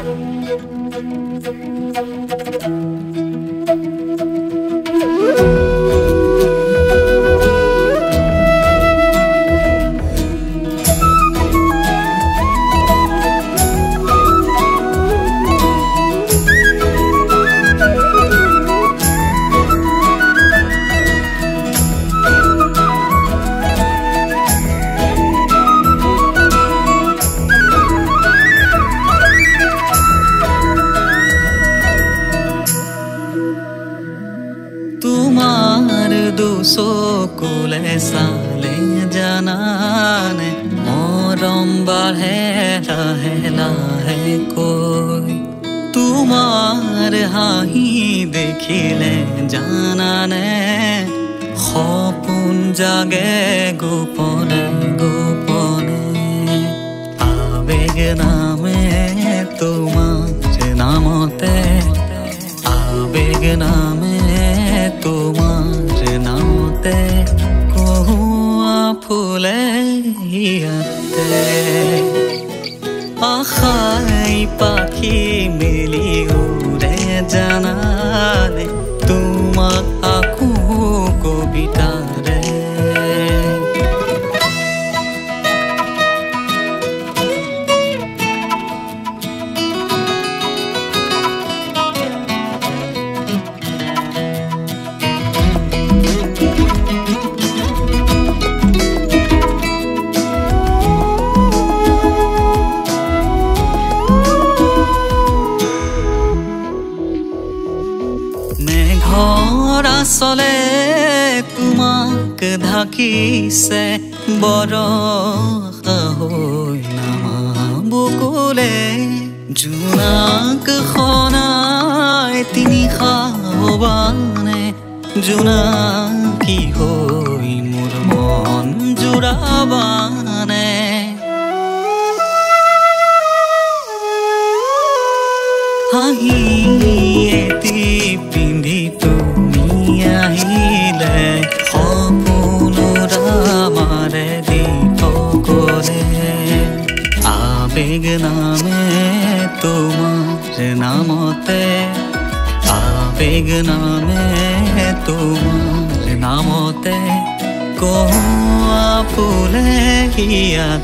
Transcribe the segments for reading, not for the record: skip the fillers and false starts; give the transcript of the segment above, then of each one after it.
तुम्हार दुसो कोले साले जानाने मरम बाढ़े लाहे लाहे कोई तुम्हार हाही देखिले जानाने सपन जागे गोपने गोपने आवेग नामे तुम्हार नामते आवेग नामे তোমার নামতে কহুয়া ফুলে হিয়াতে আশাই পাখি মেলি উড়ে জানানে তোমাক আকু কবিতারে মেঘৰ আচলে তোমাক ঢাকিছে বৰষা হৈ নামা বুকুলে জোনাক খনাই তিনিশা হবানে জোনাকী হৈ মোৰ মন জোৰাবানে হাঁহি এটি পিন্ধি তুমি আহিলে সপোনৰ আমাৰে দিপকলে আবেগ নামে তোমাৰ নামতে আবেগ নামে তোমাৰ নামতে কহুৱা ফুলে হিয়াত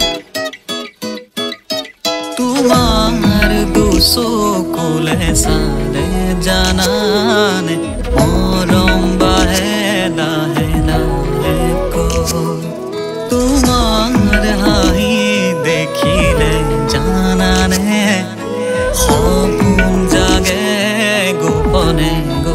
তোমার দুসো কোলে সালে জানানে মরম বাহে লাহে লাহে কই তোমার হাহি দেখিলে জানানে সপন জাগে গোপনে